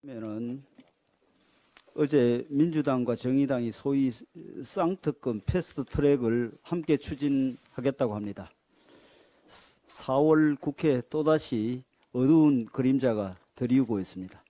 면은 어제 민주당과 정의당이 소위 쌍특검 패스트트랙을 함께 추진하겠다고 합니다. 4월 국회 또다시 어두운 그림자가 드리우고 있습니다.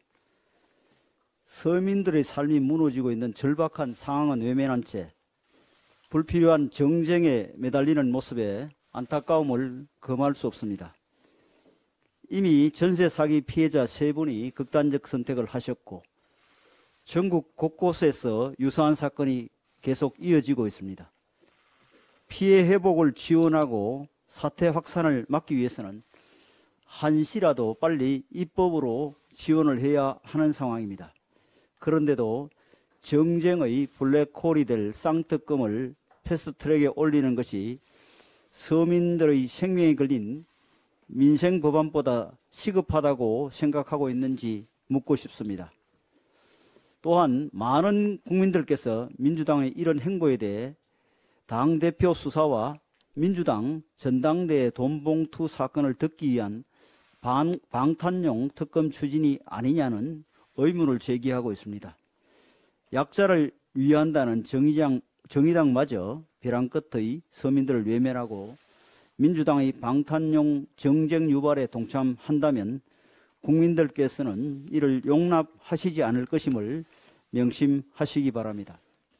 서민들의 삶이 무너지고 있는 절박한 상황은 외면한 채 불필요한 정쟁에 매달리는 모습에 안타까움을 금할 수 없습니다. 이미 전세 사기 피해자 3분이 극단적 선택을 하셨고 전국 곳곳에서 유사한 사건이 계속 이어지고 있습니다. 피해 회복을 지원하고 사태 확산을 막기 위해서는 한시라도 빨리 입법으로 지원을 해야 하는 상황입니다. 그런데도 정쟁의 블랙홀이 될 쌍특검을 패스트트랙에 올리는 것이 서민들의 생명에 걸린 민생법안보다 시급하다고 생각하고 있는지 묻고 싶습니다. 또한 많은 국민들께서 민주당의 이런 행보에 대해 당대표 수사와 민주당 전당대회 돈봉투 사건을 듣기 위한 방탄용 특검 추진이 아니냐는 의문을 제기하고 있습니다. 약자를 위한다는 정의당마저 벼랑 끝의 서민들을 외면하고 민주당의 방탄용 정쟁 유발에 동참한다면 국민들께서는 이를 용납하시지 않을 것임을 명심하시기 바랍니다.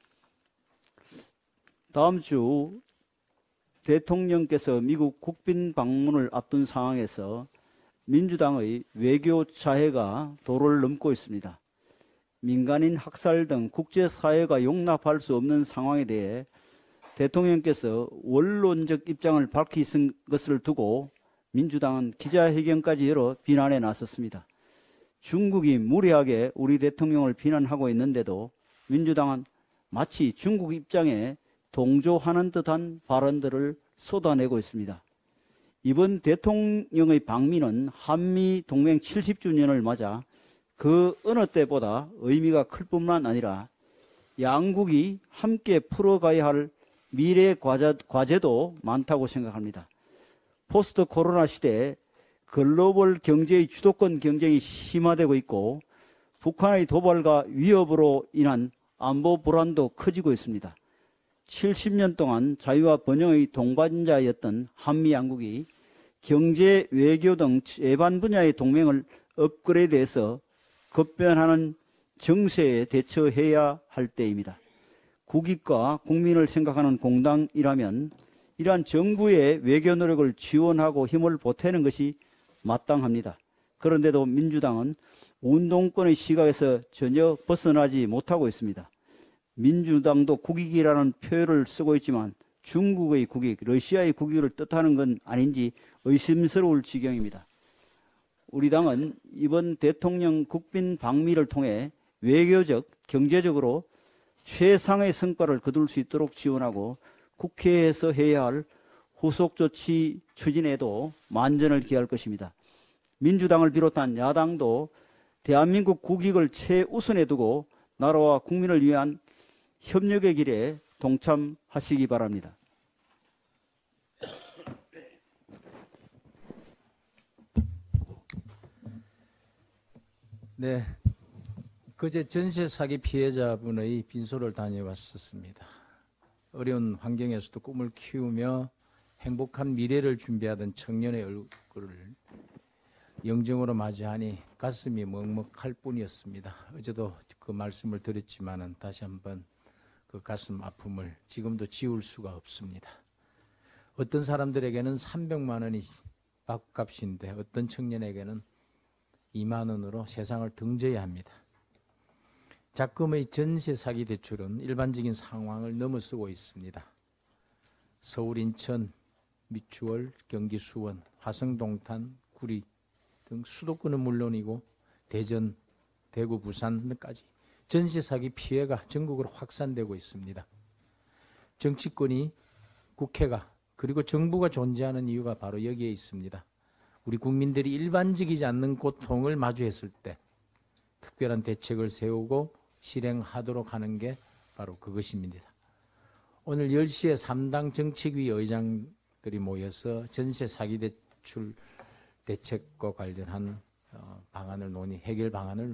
다음 주 대통령께서 미국 국빈 방문을 앞둔 상황에서 민주당의 외교 자해가 도를 넘고 있습니다. 민간인 학살 등 국제사회가 용납할 수 없는 상황에 대해 대통령께서 원론적 입장을 밝히신 것을 두고 민주당은 기자회견까지 열어 비난에 나섰습니다. 중국이 무리하게 우리 대통령을 비난하고 있는데도 민주당은 마치 중국 입장에 동조하는 듯한 발언들을 쏟아내고 있습니다. 이번 대통령의 방미는 한미동맹 70주년을 맞아 그 어느 때보다 의미가 클 뿐만 아니라 양국이 함께 풀어가야 할 미래 과제도 많다고 생각합니다. 포스트 코로나 시대에 글로벌 경제의 주도권 경쟁이 심화되고 있고 북한의 도발과 위협으로 인한 안보 불안도 커지고 있습니다. 70년 동안 자유와 번영의 동반자였던 한미 양국이 경제, 외교 등 제반 분야의 동맹을 업그레이드해서 급변하는 정세에 대처해야 할 때입니다. 국익과 국민을 생각하는 공당이라면 이러한 정부의 외교 노력을 지원하고 힘을 보태는 것이 마땅합니다. 그런데도 민주당은 운동권의 시각에서 전혀 벗어나지 못하고 있습니다. 민주당도 국익이라는 표현을 쓰고 있지만 중국의 국익, 러시아의 국익을 뜻하는 건 아닌지 의심스러울 지경입니다. 우리 당은 이번 대통령 국빈 방미를 통해 외교적, 경제적으로 최상의 성과를 거둘 수 있도록 지원하고 국회에서 해야 할 후속 조치 추진에도 만전을 기할 것입니다. 민주당을 비롯한 야당도 대한민국 국익을 최우선에 두고 나라와 국민을 위한 협력의 길에 동참하시기 바랍니다. 네, 그제 전세 사기 피해자분의 빈소를 다녀왔었습니다. 어려운 환경에서도 꿈을 키우며 행복한 미래를 준비하던 청년의 얼굴을 영정으로 맞이하니 가슴이 먹먹할 뿐이었습니다. 어제도 그 말씀을 드렸지만은 다시 한번 그 가슴 아픔을 지금도 지울 수가 없습니다. 어떤 사람들에게는 300만 원이 밥값인데 어떤 청년에게는 2만 원으로 세상을 등져야 합니다. 작금의 전세 사기 대출은 일반적인 상황을 넘어서고 있습니다. 서울, 인천, 미추홀, 경기 수원, 화성, 동탄, 구리 등 수도권은 물론이고 대전, 대구, 부산까지 전세 사기 피해가 전국으로 확산되고 있습니다. 정치권이, 국회가, 그리고 정부가 존재하는 이유가 바로 여기에 있습니다. 우리 국민들이 일반적이지 않는 고통을 마주했을 때 특별한 대책을 세우고 실행하도록 하는 게 바로 그것입니다. 오늘 10시에 3당 정책위 의장들이 모여서 전세 사기 대출 대책과 관련한 방안을 해결 방안을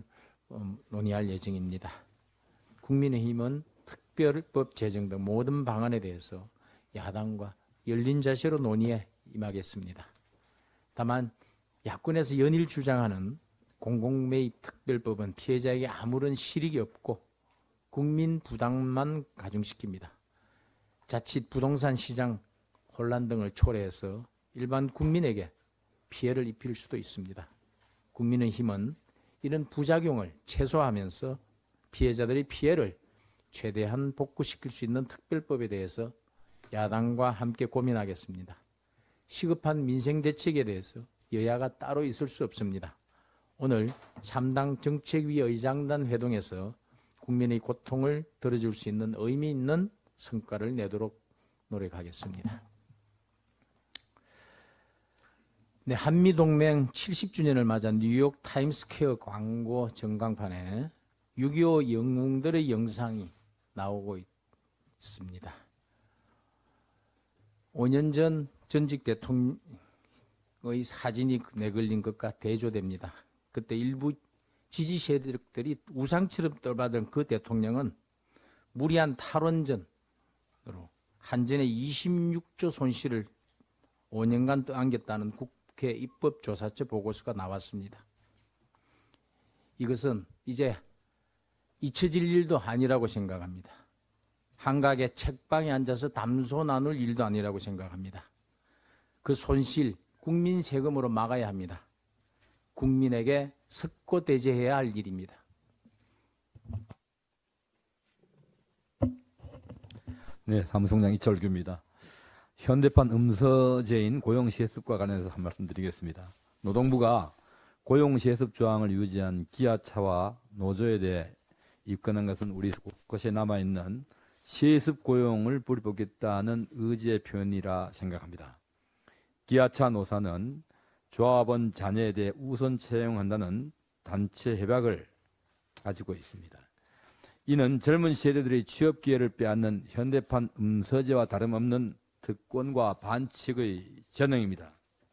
논의할 예정입니다. 국민의힘은 특별법 제정 등 모든 방안에 대해서 야당과 열린 자세로 논의에 임하겠습니다. 다만 야권에서 연일 주장하는 공공매입 특별법은 피해자에게 아무런 실익이 없고 국민 부담만 가중시킵니다. 자칫 부동산 시장 혼란 등을 초래해서 일반 국민에게 피해를 입힐 수도 있습니다. 국민의힘은 이런 부작용을 최소화하면서 피해자들의 피해를 최대한 복구시킬 수 있는 특별법에 대해서 야당과 함께 고민하겠습니다. 시급한 민생대책에 대해서 여야가 따로 있을 수 없습니다. 오늘 3당 정책위 의장단 회동에서 국민의 고통을 들어줄 수 있는 의미 있는 성과를 내도록 노력하겠습니다. 네, 한미동맹 70주년을 맞아 뉴욕 타임스퀘어 광고 전광판에 6.25 영웅들의 영상이 나오고 있습니다. 5년 전 전직 대통령의 사진이 내걸린 것과 대조됩니다. 그때 일부 지지 세력들이 우상처럼 떠받은 그 대통령은 무리한 탈원전으로 한전의 26조 손실을 5년간 떠안겼다는 국회 입법조사처 보고서가 나왔습니다. 이것은 이제 잊혀질 일도 아니라고 생각합니다. 한가하게 책방에 앉아서 담소 나눌 일도 아니라고 생각합니다. 그 손실 국민 세금으로 막아야 합니다. 국민에게 석고대죄해야 할 일입니다. 네, 사무총장 이철규입니다. 현대판 음서제인 고용시혜습과 관련해서 한 말씀 드리겠습니다. 노동부가 고용시혜습 조항을 유지한 기아차와 노조에 대해 입건한 것은 우리 곳에 남아있는 시혜습 고용을 뿌리뽑겠다는 의지의 표현이라 생각합니다. 기아차 노사는 조합원 자녀에 대해 우선 채용한다는 단체 협약을 가지고 있습니다. 이는 젊은 세대들의 취업 기회를 빼앗는 현대판 음서제와 다름없는 특권과 반칙의 전형입니다.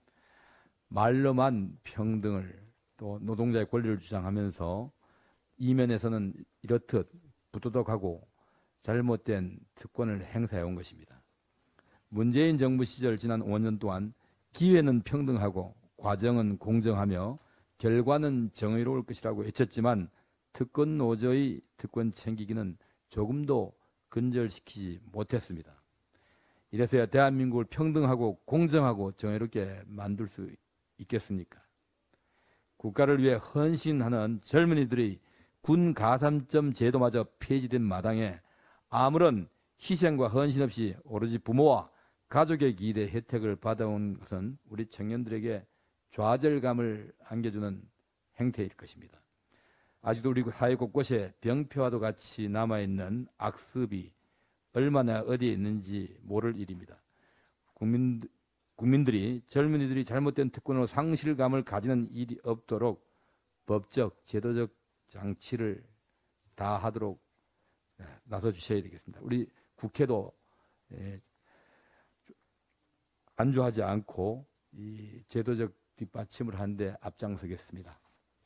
말로만 평등을 또 노동자의 권리를 주장하면서 이면에서는 이렇듯 부도덕하고 잘못된 특권을 행사해 온 것입니다. 문재인 정부 시절 지난 5년 동안 기회는 평등하고 과정은 공정하며 결과는 정의로울 것이라고 외쳤지만 특권 노조의 특권 챙기기는 조금도 근절시키지 못했습니다. 이래서야 대한민국을 평등하고 공정하고 정의롭게 만들 수 있겠습니까? 국가를 위해 헌신하는 젊은이들의 군 가산점 제도마저 폐지된 마당에 아무런 희생과 헌신 없이 오로지 부모와 가족의 기대 혜택을 받아온 것은 우리 청년들에게 좌절감을 안겨주는 행태일 것입니다. 아직도 우리 사회 곳곳에 병폐와도 같이 남아있는 악습이 얼마나 어디에 있는지 모를 일입니다. 국민들이 젊은이들이 잘못된 특권으로 상실감을 가지는 일이 없도록 법적, 제도적 장치를 다 하도록 나서 주셔야 되겠습니다. 우리 국회도 안주하지 않고 이 제도적 뒷받침을 하는데 앞장서겠습니다.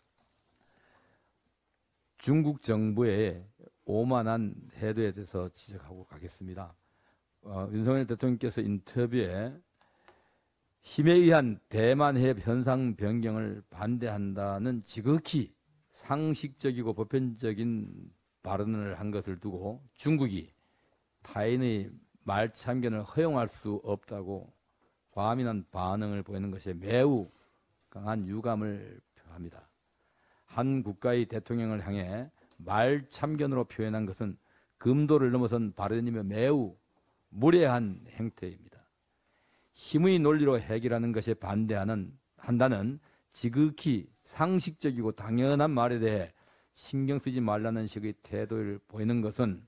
중국 정부의 오만한 태도에 대해서 지적하고 가겠습니다. 윤석열 대통령께서 인터뷰에 힘에 의한 대만 해협 현상 변경을 반대한다는 지극히 상식적이고 보편적인 발언을 한 것을 두고 중국이 타인의 말참견을 허용할 수 없다고 과민한 반응을 보이는 것에 매우 강한 유감을 표합니다. 한 국가의 대통령을 향해 말참견으로 표현한 것은 금도를 넘어선 발언이며 매우 무례한 행태입니다. 힘의 논리로 해결하는 것에 한다는 지극히 상식적이고 당연한 말에 대해 신경 쓰지 말라는 식의 태도를 보이는 것은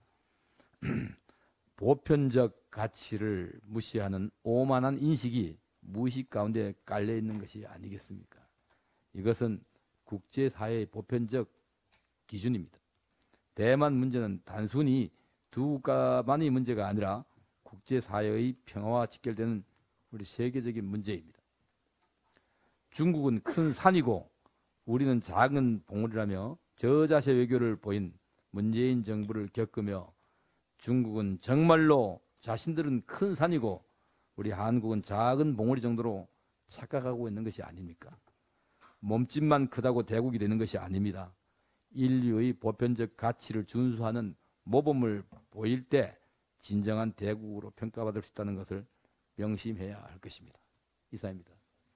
보편적 가치를 무시하는 오만한 인식이 무의식 가운데 깔려있는 것이 아니겠습니까? 이것은 국제사회의 보편적 기준입니다. 대만 문제는 단순히 두 국가만의 문제가 아니라 국제사회의 평화와 직결되는 우리 세계적인 문제입니다. 중국은 큰 산이고 우리는 작은 봉우리라며 저자세 외교를 보인 문재인 정부를 겪으며 중국은 정말로 자신들은 큰 산이고 우리 한국은 작은 봉우리 정도로 착각하고 있는 것이 아닙니까? 몸집만 크다고 대국이 되는 것이 아닙니다. 인류의 보편적 가치를 준수하는 모범을 보일 때 진정한 대국으로 평가받을 수 있다는 것을 명심해야 할 것입니다. 이상입니다.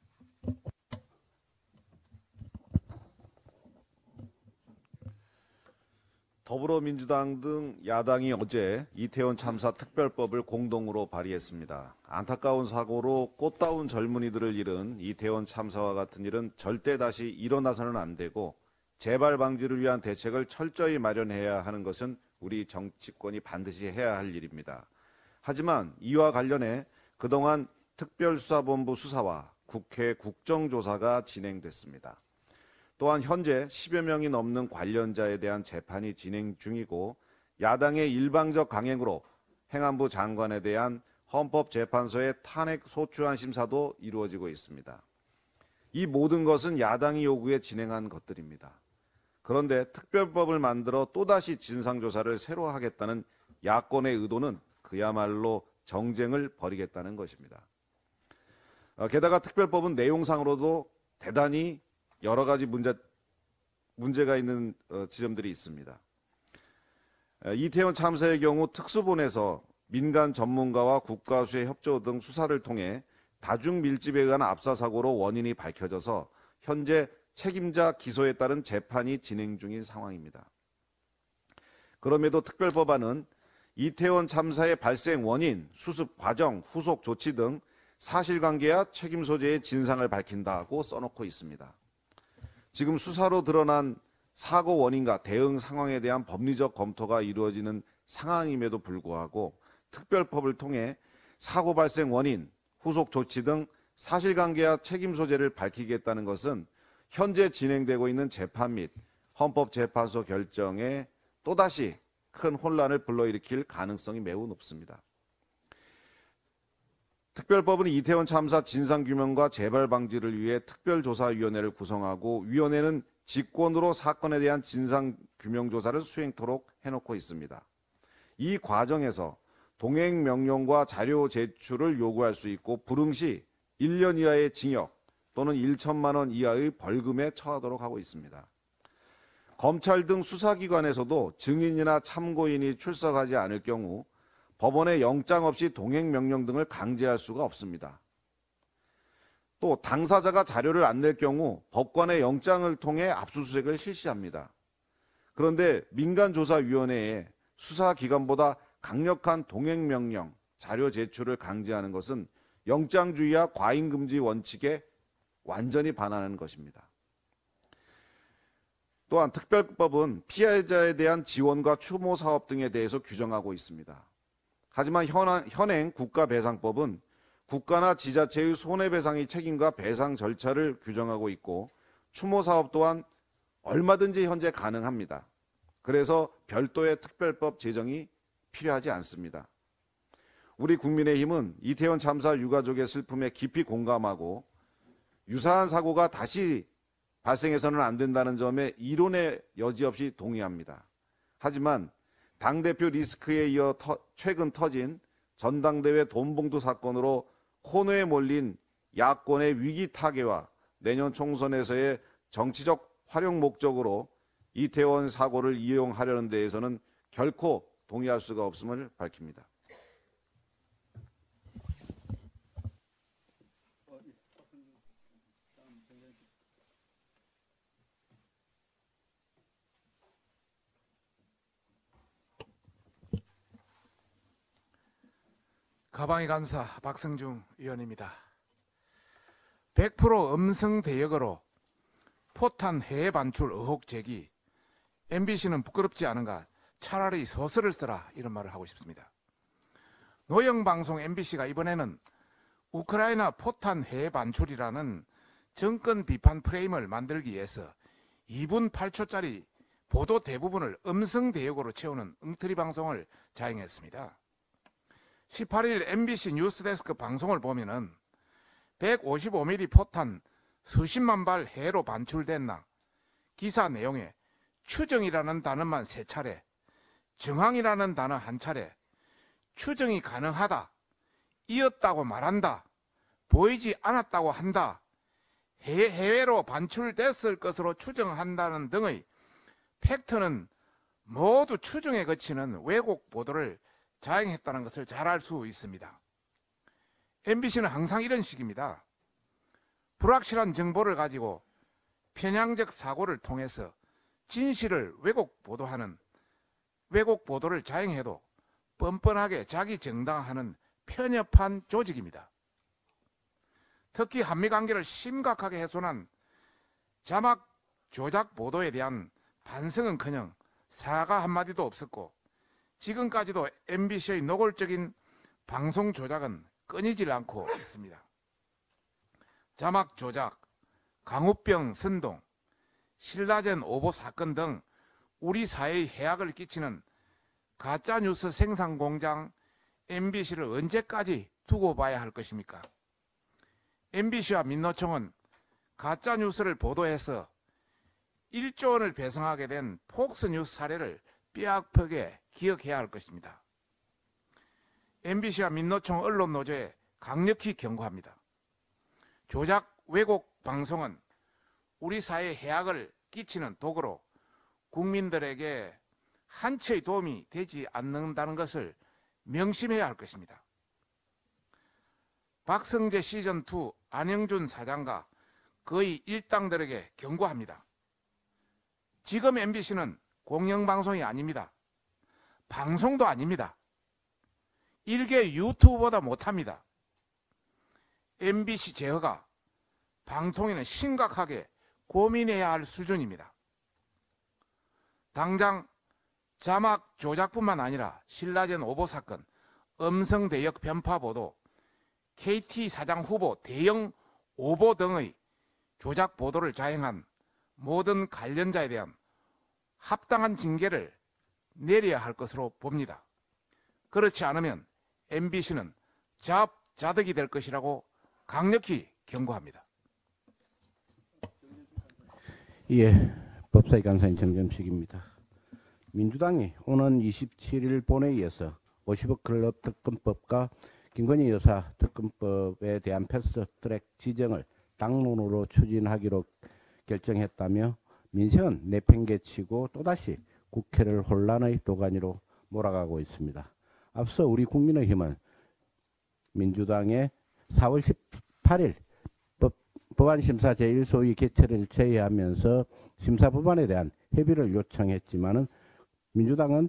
더불어민주당 등 야당이 어제 이태원 참사 특별법을 공동으로 발의했습니다. 안타까운 사고로 꽃다운 젊은이들을 잃은 이태원 참사와 같은 일은 절대 다시 일어나서는 안 되고 재발 방지를 위한 대책을 철저히 마련해야 하는 것은 우리 정치권이 반드시 해야 할 일입니다. 하지만 이와 관련해 그동안 특별수사본부 수사와 국회 국정조사가 진행됐습니다. 또한 현재 10여 명이 넘는 관련자에 대한 재판이 진행 중이고 야당의 일방적 강행으로 행안부 장관에 대한 헌법재판소의 탄핵 소추안 심사도 이루어지고 있습니다. 이 모든 것은 야당이 요구해 진행한 것들입니다. 그런데 특별법을 만들어 또다시 진상조사를 새로 하겠다는 야권의 의도는 그야말로 정쟁을 벌이겠다는 것입니다. 게다가 특별법은 내용상으로도 대단히 여러 가지 문제가 있는 지점들이 있습니다. 이태원 참사의 경우 특수본에서 민간 전문가와 국가수의 협조 등 수사를 통해 다중 밀집에 의한 압사 사고로 원인이 밝혀져서 현재 책임자 기소에 따른 재판이 진행 중인 상황입니다. 그럼에도 특별법안은 이태원 참사의 발생 원인, 수습 과정, 후속 조치 등 사실관계와 책임 소재의 진상을 밝힌다고 써놓고 있습니다. 지금 수사로 드러난 사고 원인과 대응 상황에 대한 법리적 검토가 이루어지는 상황임에도 불구하고 특별법을 통해 사고 발생 원인, 후속 조치 등 사실관계와 책임 소재를 밝히겠다는 것은 현재 진행되고 있는 재판 및 헌법재판소 결정에 또다시 큰 혼란을 불러일으킬 가능성이 매우 높습니다. 특별법은 이태원 참사 진상규명과 재발 방지를 위해 특별조사위원회를 구성하고 위원회는 직권으로 사건에 대한 진상규명조사를 수행토록 해놓고 있습니다. 이 과정에서 동행명령과 자료 제출을 요구할 수 있고 불응 시 1년 이하의 징역 또는 1천만 원 이하의 벌금에 처하도록 하고 있습니다. 검찰 등 수사기관에서도 증인이나 참고인이 출석하지 않을 경우 법원의 영장 없이 동행명령 등을 강제할 수가 없습니다. 또 당사자가 자료를 안 낼 경우 법관의 영장을 통해 압수수색을 실시합니다. 그런데 민간조사위원회에 수사기관보다 강력한 동행명령, 자료 제출을 강제하는 것은 영장주의와 과잉금지 원칙에 완전히 반하는 것입니다. 또한 특별법은 피해자에 대한 지원과 추모 사업 등에 대해서 규정하고 있습니다. 하지만 현행 국가배상법은 국가나 지자체의 손해배상의 책임과 배상 절차를 규정하고 있고 추모 사업 또한 얼마든지 현재 가능합니다. 그래서 별도의 특별법 제정이 필요하지 않습니다. 우리 국민의힘은 이태원 참사 유가족의 슬픔에 깊이 공감하고 유사한 사고가 다시 발생해서는 안 된다는 점에 이론의 여지 없이 동의합니다. 하지만 당대표 리스크에 이어 최근 터진 전당대회 돈봉투 사건으로 코너에 몰린 야권의 위기 타개와 내년 총선에서의 정치적 활용 목적으로 이태원 사고를 이용하려는 데에서는 결코 동의할 수가 없음을 밝힙니다. 가방의 간사 박성중 의원입니다. 100% 음성 대역으로 포탄 해외 반출 의혹 제기. MBC는 부끄럽지 않은가? 차라리 소설을 써라, 이런 말을 하고 싶습니다. 노영방송 MBC가 이번에는 우크라이나 포탄 해외 반출이라는 정권 비판 프레임을 만들기 위해서 2분 8초짜리 보도 대부분을 음성 대역으로 채우는 엉터리 방송을 자행했습니다. 18일 MBC 뉴스데스크 방송을 보면은 155mm 포탄 수십만 발 해로 반출됐나 기사 내용에 추정이라는 단어만 3차례, 정황이라는 단어 1차례, 추정이 가능하다, 이었다고 말한다, 보이지 않았다고 한다, 해외로 반출됐을 것으로 추정한다는 등의 팩트는 모두 추정에 거치는 왜곡 보도를 자행했다는 것을 잘 알 수 있습니다. MBC는 항상 이런 식입니다. 불확실한 정보를 가지고 편향적 사고를 통해서 진실을 왜곡 보도하는 왜곡 보도를 자행해도 뻔뻔하게 자기 정당화하는 편협한 조직입니다. 특히 한미관계를 심각하게 훼손한 자막 조작 보도에 대한 반성은커녕 사과 한마디도 없었고 지금까지도 MBC의 노골적인 방송 조작은 끊이질 않고 있습니다. 자막 조작, 강우병 선동, 신라젠 오보 사건 등 우리 사회에 해악을 끼치는 가짜뉴스 생산 공장 MBC를 언제까지 두고 봐야 할 것입니까? MBC와 민노총은 가짜뉴스를 보도해서 1조 원을 배상하게 된 폭스뉴스 사례를 뼈아프게 기억해야 할 것입니다. MBC와 민노총 언론노조에 강력히 경고합니다. 조작 왜곡 방송은 우리 사회에 해악을 끼치는 도구로 국민들에게 한치의 도움이 되지 않는다는 것을 명심해야 할 것입니다. 박성재 시즌2 안영준 사장과 그의 일당들에게 경고합니다. 지금 MBC는 공영방송이 아닙니다. 방송도 아닙니다. 일개 유튜브보다 못합니다. MBC 제어가 방통위는 심각하게 고민해야 할 수준입니다. 당장 자막 조작뿐만 아니라 신라젠 오보 사건, 음성 대역 편파 보도, KT 사장 후보 대형 오보 등의 조작 보도를 자행한 모든 관련자에 대한 합당한 징계를 내려야 할 것으로 봅니다. 그렇지 않으면 MBC는 자업자득이 될 것이라고 강력히 경고합니다. 예, 법사위 간사인 정점식입니다. 민주당이 오는 27일 본회의에서 50억 클럽 특검법과 김건희 여사 특검법에 대한 패스트트랙 지정을 당론으로 추진하기로 결정했다며 민생은 내팽개치고 또다시 국회를 혼란의 도가니로 몰아가고 있습니다. 앞서 우리 국민의힘은 민주당의 4월 18일 법안심사 제1소위 개최를 제의하면서 심사법안에 대한 협의를 요청했지만은 민주당은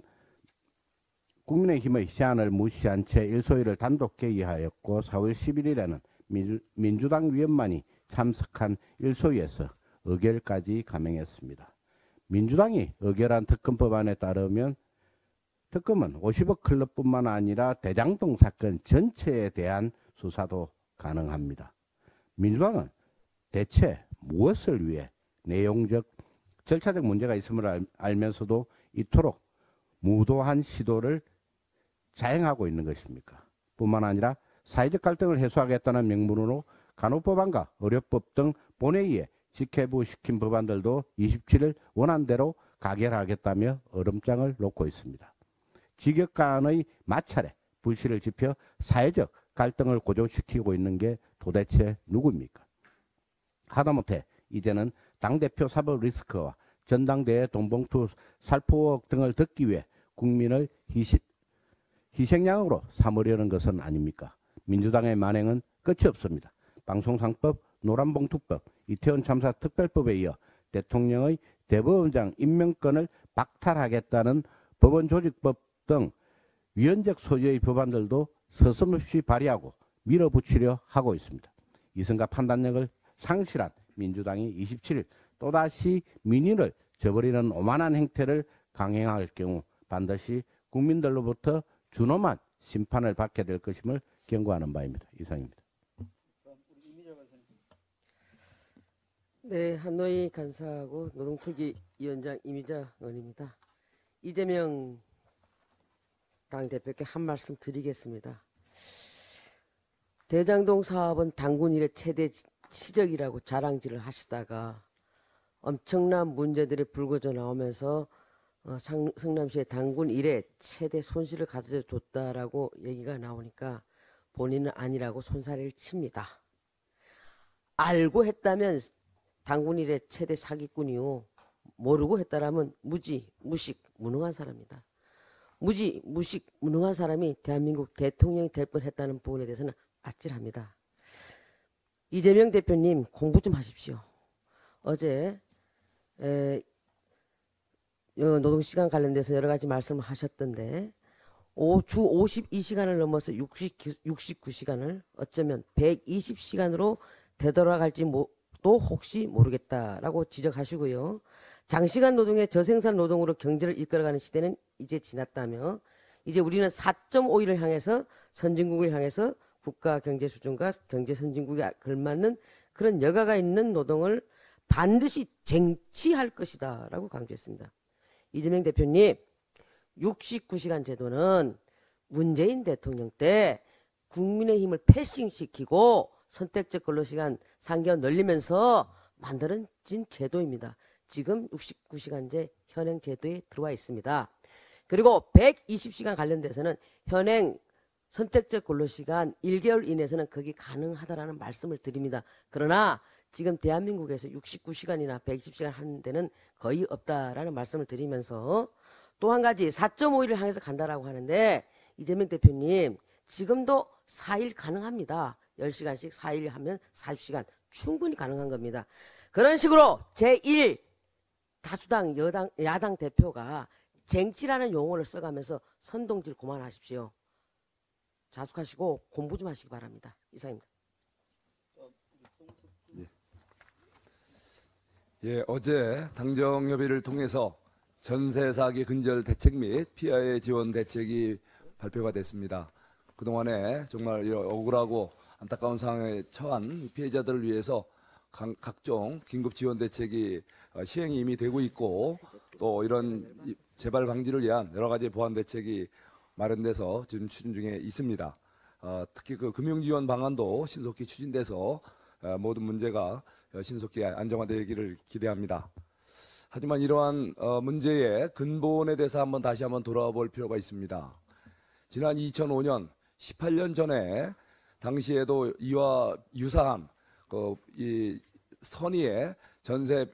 국민의힘의 제안을 무시한 채 1소위를 단독 개의하였고 4월 11일에는 민주당 위원만이 참석한 1소위에서 의결까지 감행했습니다. 민주당이 의결한 특검법안에 따르면 특검은 50억 클럽뿐만 아니라 대장동 사건 전체에 대한 수사도 가능합니다. 민주당은 대체 무엇을 위해 내용적, 절차적 문제가 있음을 알면서도 이토록 무도한 시도를 자행하고 있는 것입니까? 뿐만 아니라 사회적 갈등을 해소하겠다는 명분으로 간호법안과 의료법 등 본회의에 직회부시킨 법안들도 27일 원안대로 가결하겠다며 얼음장을 놓고 있습니다. 직역 간의 마찰에 불씨를 지펴 사회적 갈등을 고조시키고 있는 게 도대체 누구입니까? 하다못해 이제는 당대표 사법 리스크와 전당대회 돈봉투 살포 등을 듣기 위해 국민을 희생양으로 삼으려는 것은 아닙니까? 민주당의 만행은 끝이 없습니다. 방송상법, 노란봉투법, 이태원 참사 특별법에 이어 대통령의 대법원장 임명권을 박탈하겠다는 법원조직법 등 위헌적 소지의 법안들도 서슴없이 발의하고 밀어붙이려 하고 있습니다. 이성과 판단력을 상실한 민주당이 27일 또다시 민의를 저버리는 오만한 행태를 강행할 경우 반드시 국민들로부터 준엄한 심판을 받게 될 것임을 경고하는 바입니다. 이상입니다. 네, 한노희 간사하고 노동특위 위원장 이미자 의원입니다. 이재명 당대표께 한 말씀 드리겠습니다. 대장동 사업은 당군 이래 최대 시적이라고 자랑질을 하시다가 엄청난 문제들이 불거져 나오면서 성남시의 당군 이래 최대 손실을 가져줬다라고 얘기가 나오니까 본인은 아니라고 손사래를 칩니다. 알고 했다면 당군 이래 최대 사기꾼이요. 모르고 했다라면 무지, 무식, 무능한 사람이다. 무지, 무식, 무능한 사람이 대한민국 대통령이 될 뻔했다는 부분에 대해서는 아찔합니다. 이재명 대표님 공부 좀 하십시오. 어제 노동시간 관련돼서 여러 가지 말씀을 하셨던데 주 52시간을 넘어서 69시간을 어쩌면 120시간으로 되돌아갈지 또 혹시 모르겠다라고 지적하시고요. 장시간 노동의 저생산 노동으로 경제를 이끌어가는 시대는 이제 지났다며 이제 우리는 4.5를 향해서 선진국을 향해서 국가 경제 수준과 경제 선진국에 걸맞는 그런 여가가 있는 노동을 반드시 쟁취할 것이다 라고 강조했습니다. 이재명 대표님 69시간 제도는 문재인 대통령 때 국민의힘을 패싱시키고 선택적 근로시간 3개월 늘리면서 만들어진 제도입니다. 지금 69시간제 현행 제도에 들어와 있습니다. 그리고 120시간 관련돼서는 현행 선택적 근로시간 1개월 이내에서는 그게 가능하다라는 말씀을 드립니다. 그러나 지금 대한민국에서 69시간이나 120시간 하는 데는 거의 없다라는 말씀을 드리면서 또 한 가지 4.5일을 향해서 간다라고 하는데 이재명 대표님 지금도 4일 가능합니다. 10시간씩 4일 하면 40시간 충분히 가능한 겁니다. 그런 식으로 제1 다수당 야당 대표가 쟁취라는 용어를 써가면서 선동질 그만하십시오. 자숙하시고 공부 좀 하시기 바랍니다. 이상입니다. 예, 어제 당정협의를 통해서 전세 사기 근절 대책 및 피해의 지원 대책이 발표가 됐습니다. 그동안에 정말 억울하고 안타까운 상황에 처한 피해자들을 위해서 각종 긴급 지원 대책이 시행이 이미 되고 있고 또 이런 재발 방지를 위한 여러 가지 보완 대책이 마련돼서 지금 추진 중에 있습니다. 특히 그 금융지원 방안도 신속히 추진돼서 모든 문제가 신속히 안정화되기를 기대합니다. 하지만 이러한 문제의 근본에 대해서 다시 한번 돌아와 볼 필요가 있습니다. 지난 2005년 18년 전에 당시에도 이와 유사한 이 선의의 전세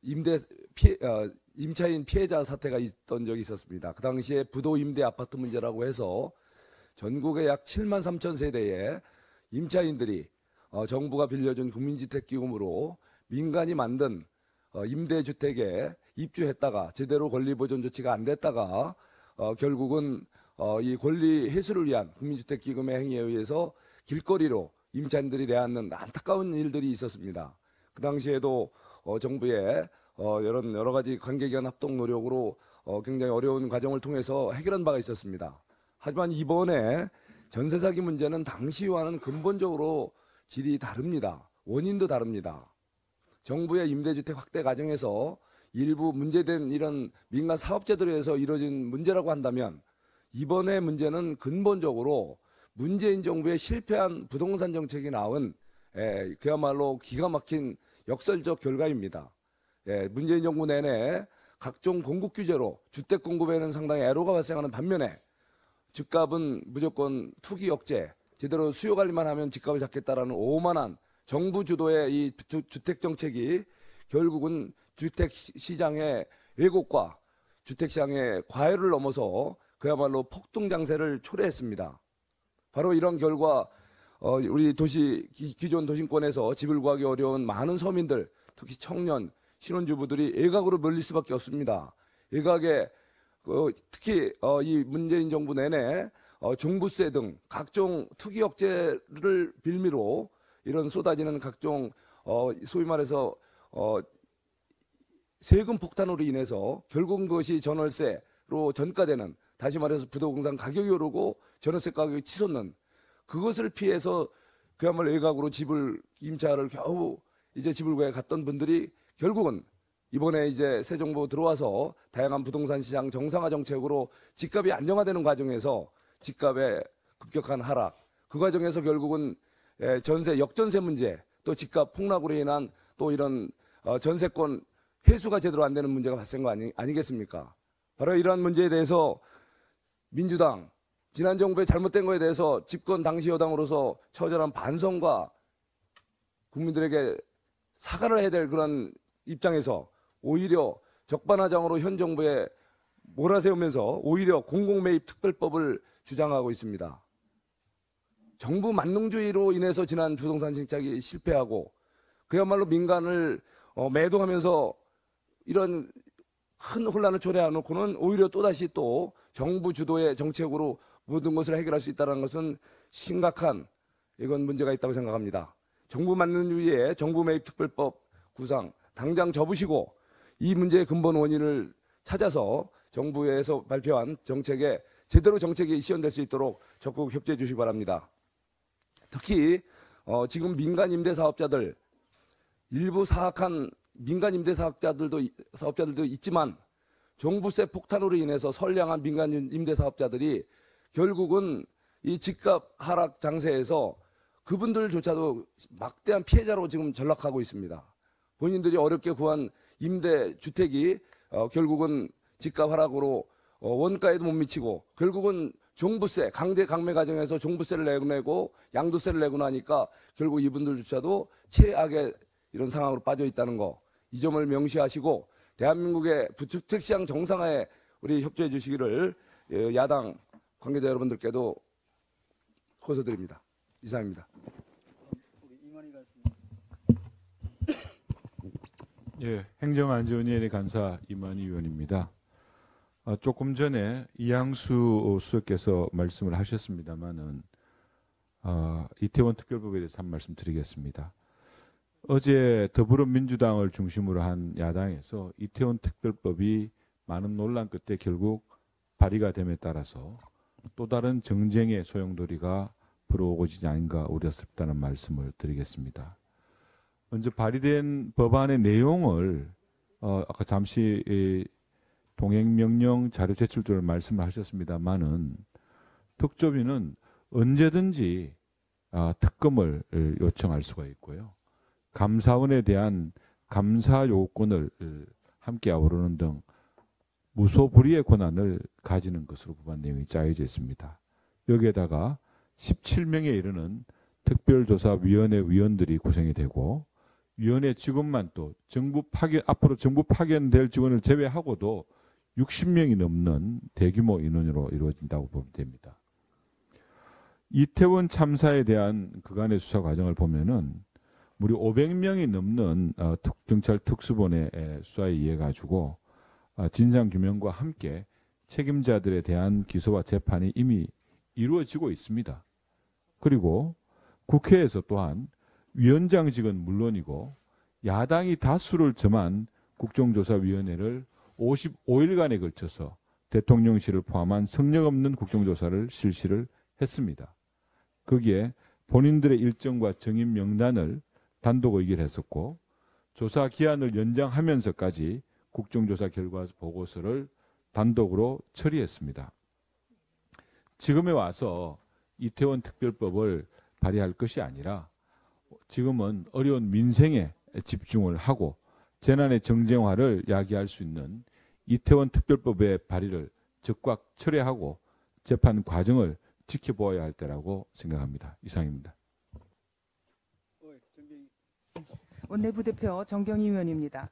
임차인 피해자 사태가 있던 적이 있었습니다. 그 당시에 부도 임대 아파트 문제라고 해서 전국의 약 7만 3천 세대의 임차인들이 정부가 빌려준 국민주택기금으로 민간이 만든 임대주택에 입주했다가 제대로 권리보존 조치가 안 됐다가 결국은 이 권리 회수를 위한 국민주택기금의 행위에 의해서 길거리로 임차인들이 내앉는 안타까운 일들이 있었습니다. 그 당시에도 정부의 여러 가지 관계기관 합동 노력으로 굉장히 어려운 과정을 통해서 해결한 바가 있었습니다. 하지만 이번에 전세 사기 문제는 당시와는 근본적으로 질이 다릅니다. 원인도 다릅니다. 정부의 임대주택 확대 과정에서 일부 문제된 이런 민간 사업자들에 의해서 이루어진 문제라고 한다면 이번의 문제는 근본적으로 문재인 정부의 실패한 부동산 정책이 낳은 그야말로 기가 막힌 역설적 결과입니다. 문재인 정부 내내 각종 공급 규제로 주택 공급에는 상당히 애로가 발생하는 반면에 집값은 무조건 투기 억제, 제대로 수요 관리만 하면 집값을 잡겠다라는 오만한 정부 주도의 이 주택 정책이 결국은 주택 시장의 왜곡과 주택 시장의 과열을 넘어서 그야말로 폭등 장세를 초래했습니다. 바로 이런 결과 우리 기존 도심권에서 집을 구하기 어려운 많은 서민들, 특히 청년, 신혼주부들이 외곽으로 몰릴 수밖에 없습니다. 외곽에 특히 이 문재인 정부 내내 종부세 등 각종 투기 억제를 빌미로 이런 쏟아지는 각종 소위 말해서 세금 폭탄으로 인해서 결국은 그것이 전월세로 전가되는, 다시 말해서 부동산 가격이 오르고 전월세 가격이 치솟는, 그것을 피해서 그야말로 외곽으로 임차를 겨우 이제 집을 구해 갔던 분들이 결국은 이번에 이제 새 정부 들어와서 다양한 부동산 시장 정상화 정책으로 집값이 안정화되는 과정에서 집값의 급격한 하락, 그 과정에서 결국은 전세 역전세 문제, 또 집값 폭락으로 인한 또 이런 전세권 회수가 제대로 안 되는 문제가 발생한 거 아니겠습니까? 바로 이러한 문제에 대해서 민주당, 지난 정부의 잘못된 거에 대해서 집권 당시 여당으로서 처절한 반성과 국민들에게 사과를 해야 될 그런 입장에서 오히려 적반하장으로 현 정부에 몰아세우면서 오히려 공공매입 특별법을 주장하고 있습니다. 정부 만능주의로 인해서 지난 부동산 정책이 실패하고 그야말로 민간을 매도하면서 이런 큰 혼란을 초래해놓고는 오히려 또다시 또 정부 주도의 정책으로 모든 것을 해결할 수 있다는 것은 심각한 이건 문제가 있다고 생각합니다. 정부 만능주의의 정부 매입 특별법 구상 당장 접으시고 이 문제의 근본 원인을 찾아서 정부에서 발표한 정책에 제대로 정책이 시연될 수 있도록 적극 협조해 주시기 바랍니다. 특히 지금 민간 임대 사업자들 일부 사악한 민간 임대 사업자들도 있지만 종부세 폭탄으로 인해서 선량한 민간 임대 사업자들이 결국은 이 집값 하락 장세에서 그분들조차도 막대한 피해자로 지금 전락하고 있습니다. 본인들이 어렵게 구한 임대 주택이 결국은 집값 하락으로 원가에도 못 미치고 결국은 종부세, 강제 강매 과정에서 종부세를 내고 양도세를 내고 나니까 결국 이분들조차도 최악의 이런 상황으로 빠져 있다는 거, 이 점을 명시하시고 대한민국의 주택 시장 정상화에 우리 협조해 주시기를 야당 관계자 여러분들께도 호소드립니다. 이상입니다. 예, 행정안전위원회 간사 이만희 의원입니다. 조금 전에 이양수 수석께서 말씀을 하셨습니다만은 이태원 특별법에 대해서 한 말씀 드리겠습니다. 어제 더불어민주당을 중심으로 한 야당에서 이태원 특별법이 많은 논란 끝에 결국 발의가 됨에 따라서 또 다른 정쟁의 소용돌이가 불어오고지 아닌가 우려스럽다는 말씀을 드리겠습니다. 먼저 발의된 법안의 내용을 아까 잠시 동행명령 자료 제출들을 말씀을 하셨습니다만은 특조위는 언제든지 특검을 요청할 수가 있고요. 감사원에 대한 감사 요구권을 함께 아우르는 등 무소불위의 권한을 가지는 것으로 법안 내용이 짜여져 있습니다. 여기에다가 17명에 이르는 특별조사위원회 위원들이 구성이 되고 위원회 직원만 또 앞으로 정부 파견될 직원을 제외하고도 60명이 넘는 대규모 인원으로 이루어진다고 보면 됩니다. 이태원 참사에 대한 그간의 수사 과정을 보면은 무려 500명이 넘는 경찰 특수본의 수사에 의해 가지고 진상 규명과 함께 책임자들에 대한 기소와 재판이 이미 이루어지고 있습니다. 그리고 국회에서 또한 위원장직은 물론이고 야당이 다수를 점한 국정조사위원회를 55일간에 걸쳐서 대통령실을 포함한 성역 없는 국정조사를 실시를 했습니다. 거기에 본인들의 일정과 정인 명단을 단독 의결했었고 조사 기한을 연장하면서까지 국정조사 결과 보고서를 단독으로 처리했습니다. 지금에 와서 이태원 특별법을 발의할 것이 아니라 지금은 어려운 민생에 집중을 하고 재난의 정쟁화를 야기할 수 있는 이태원 특별법의 발의를 즉각 철회하고 재판 과정을 지켜보아야 할 때라고 생각합니다. 이상입니다. 원내부대표 정경희 의원입니다.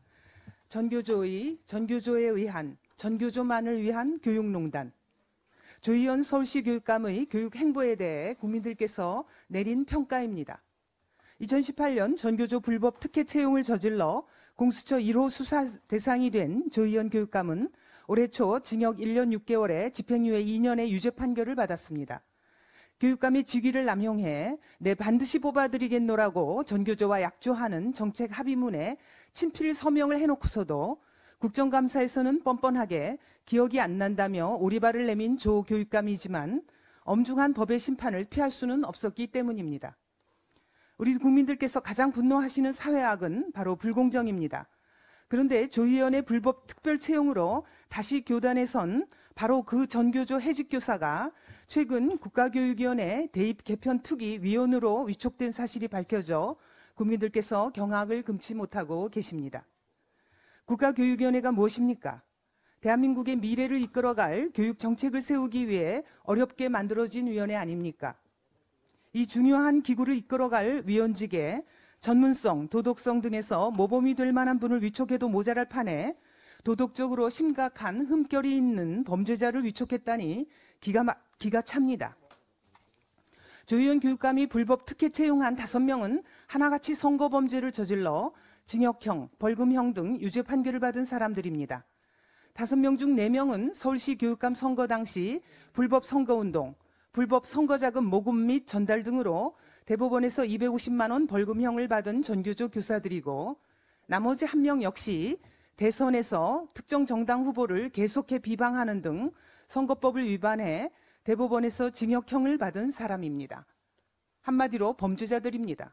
전교조에 의한 전교조만을 위한 교육농단, 조희연 서울시 교육감의 교육 행보에 대해 국민들께서 내린 평가입니다. 2018년 전교조 불법 특혜 채용을 저질러 공수처 1호 수사 대상이 된 조희연 교육감은 올해 초 징역 1년 6개월에 집행유예 2년의 유죄 판결을 받았습니다. 교육감이 직위를 남용해 내 반드시 뽑아드리겠노라고 전교조와 약조하는 정책 합의문에 친필 서명을 해놓고서도 국정감사에서는 뻔뻔하게 기억이 안 난다며 오리발을 내민 조 교육감이지만 엄중한 법의 심판을 피할 수는 없었기 때문입니다. 우리 국민들께서 가장 분노하시는 사회악은 바로 불공정입니다. 그런데 조희연의 불법 특별 채용으로 다시 교단에 선 바로 그 전교조 해직교사가 최근 국가교육위원회 대입 개편 투기 위원으로 위촉된 사실이 밝혀져 국민들께서 경악을 금치 못하고 계십니다. 국가교육위원회가 무엇입니까? 대한민국의 미래를 이끌어갈 교육 정책을 세우기 위해 어렵게 만들어진 위원회 아닙니까? 이 중요한 기구를 이끌어갈 위원직에 전문성, 도덕성 등에서 모범이 될 만한 분을 위촉해도 모자랄 판에 도덕적으로 심각한 흠결이 있는 범죄자를 위촉했다니 기가 찹니다. 조희연 교육감이 불법 특혜 채용한 5명은 하나같이 선거범죄를 저질러 징역형, 벌금형 등 유죄 판결을 받은 사람들입니다. 5명 중 4명은 서울시 교육감 선거 당시 불법 선거운동, 불법 선거자금 모금 및 전달 등으로 대법원에서 250만 원 벌금형을 받은 전교조 교사들이고 나머지 1명 역시 대선에서 특정 정당 후보를 계속해 비방하는 등 선거법을 위반해 대법원에서 징역형을 받은 사람입니다. 한마디로 범죄자들입니다.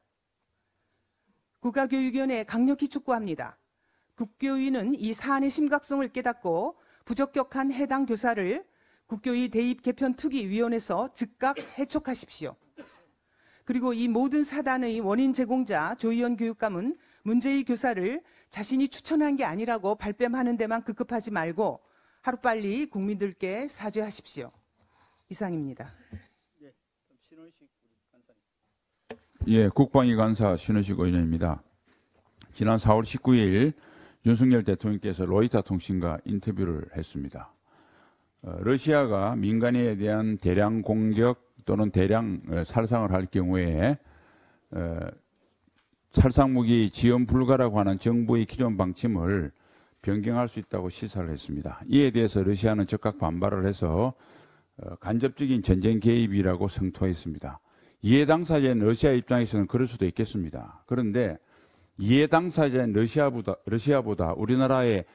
국가교육위원회에 강력히 촉구합니다. 국교위는 이 사안의 심각성을 깨닫고 부적격한 해당 교사를 국교위 대입 개편 특위위원회에서 즉각 해촉하십시오. 그리고 이 모든 사단의 원인 제공자 조희연 교육감은 문제의 교사를 자신이 추천한 게 아니라고 발뺌하는 데만 급급하지 말고 하루빨리 국민들께 사죄하십시오. 이상입니다. 예, 국방위 간사 신원식 의원입니다. 지난 4월 19일 윤석열 대통령께서 로이터 통신과 인터뷰를 했습니다. 러시아가 민간인에 대한 대량 공격 또는 대량 살상을 할 경우에 살상무기 지원 불가라고 하는 정부의 기존 방침을 변경할 수 있다고 시사를 했습니다. 이에 대해서 러시아는 즉각 반발을 해서 간접적인 전쟁 개입이라고 성토했습니다. 이해 당사자인 러시아 입장에서는 그럴 수도 있겠습니다. 그런데 이해 당사자인 러시아보다 우리나라의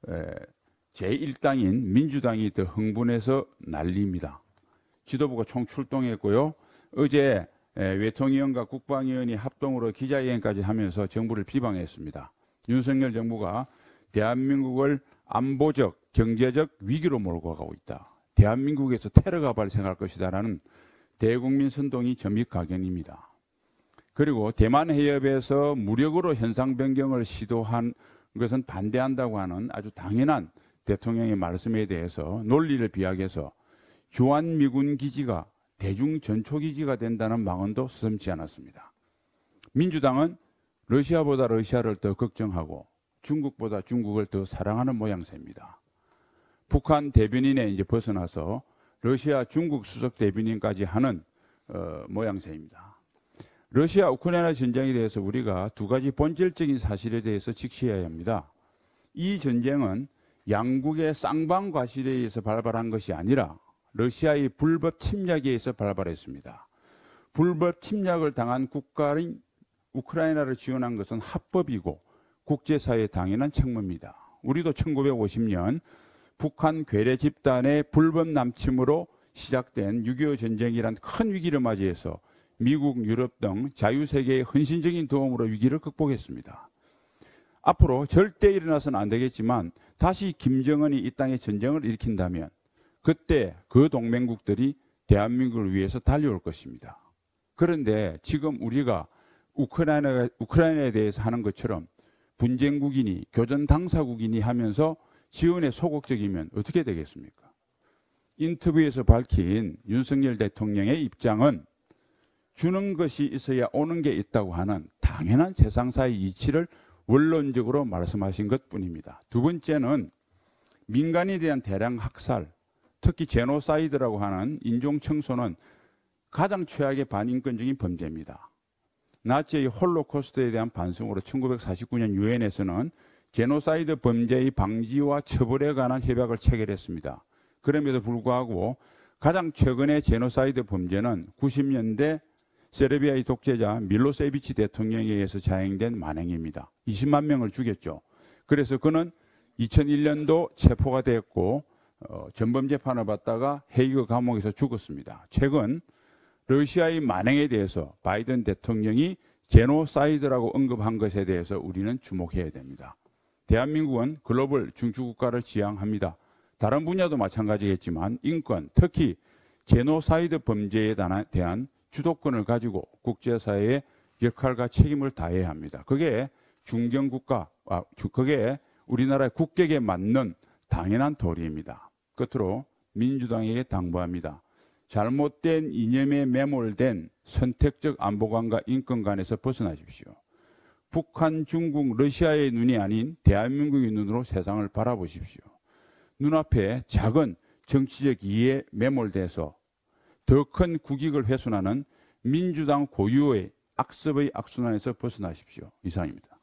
제1당인 민주당이 더 흥분해서 난리입니다. 지도부가 총출동했고요. 어제 외통위원과 국방위원이 합동으로 기자회견까지 하면서 정부를 비방했습니다. 윤석열 정부가 대한민국을 안보적, 경제적 위기로 몰고 가고 있다. 대한민국에서 테러가 발생할 것이다라는 대국민 선동이 점입가견입니다. 그리고 대만 해협에서 무력으로 현상 변경을 시도한 것은 반대한다고 하는 아주 당연한 대통령의 말씀에 대해서 논리를 비약해서 주한미군 기지가 대중전초기지가 된다는 망언도 서슴지 않았습니다. 민주당은 러시아보다 러시아를 더 걱정하고 중국보다 중국을 더 사랑하는 모양새입니다. 북한 대변인에 이제 벗어나서 러시아 중국 수석 대변인까지 하는 모양새입니다. 러시아 우크라이나 전쟁에 대해서 우리가 두 가지 본질적인 사실에 대해서 직시해야 합니다. 이 전쟁은 양국의 쌍방과실에 의해서 발발한 것이 아니라 러시아의 불법 침략에 의해서 발발했습니다. 불법 침략을 당한 국가인 우크라이나를 지원한 것은 합법이고 국제사회의 당연한 책무입니다. 우리도 1950년 북한 괴뢰 집단의 불법 남침으로 시작된 6.25 전쟁이란 큰 위기를 맞이해서 미국, 유럽 등 자유세계의 헌신적인 도움으로 위기를 극복했습니다. 앞으로 절대 일어나서는 안 되겠지만 다시 김정은이 이 땅에 전쟁을 일으킨다면 그때 그 동맹국들이 대한민국을 위해서 달려올 것입니다. 그런데 지금 우리가 우크라이나에 대해서 하는 것처럼 분쟁국이니 교전 당사국이니 하면서 지원에 소극적이면 어떻게 되겠습니까? 인터뷰에서 밝힌 윤석열 대통령의 입장은 주는 것이 있어야 오는 게 있다고 하는 당연한 세상사의 이치를 원론적으로 말씀하신 것뿐입니다. 두 번째는 민간에 대한 대량 학살, 특히 제노사이드라고 하는 인종청소는 가장 최악의 반인권적인 범죄입니다. 나치의 홀로코스트에 대한 반성으로 1949년 유엔에서는 제노사이드 범죄의 방지와 처벌에 관한 협약을 체결했습니다. 그럼에도 불구하고 가장 최근의 제노사이드 범죄는 90년대 세르비아의 독재자 밀로세비치 대통령에 의해서 자행된 만행입니다. 20만 명을 죽였죠. 그래서 그는 2001년도 체포가 됐고 전범 재판을 받다가 헤이그 감옥에서 죽었습니다. 최근 러시아의 만행에 대해서 바이든 대통령이 제노사이드라고 언급한 것에 대해서 우리는 주목해야 됩니다. 대한민국은 글로벌 중추국가를 지향합니다. 다른 분야도 마찬가지겠지만 인권, 특히 제노사이드 범죄에 대한 주도권을 가지고 국제사회의 역할과 책임을 다해야 합니다. 그게 중견국가, 그게 우리나라의 국격에 맞는 당연한 도리입니다. 끝으로 민주당에게 당부합니다. 잘못된 이념에 매몰된 선택적 안보관과 인권관에서 벗어나십시오. 북한, 중국, 러시아의 눈이 아닌 대한민국의 눈으로 세상을 바라보십시오. 눈앞에 작은 정치적 이해에 매몰돼서 더 큰 국익을 훼손하는 민주당 고유의 악습의 악순환에서 벗어나십시오. 이상입니다.